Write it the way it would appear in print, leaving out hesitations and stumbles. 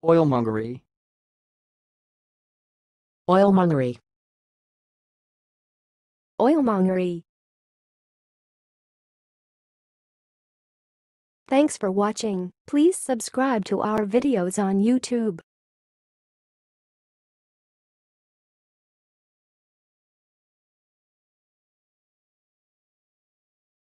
Oilmongery. Oilmongery. Oilmongery. Thanks for watching. Please subscribe to our videos on YouTube.